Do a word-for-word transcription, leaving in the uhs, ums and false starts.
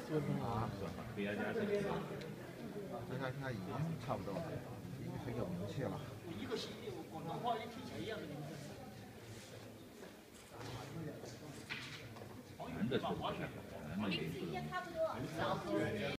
啊，这下现在已经差不多了，已经很有名气了。 一个广东话一听起来一样的名字。男的是吧？男的也是。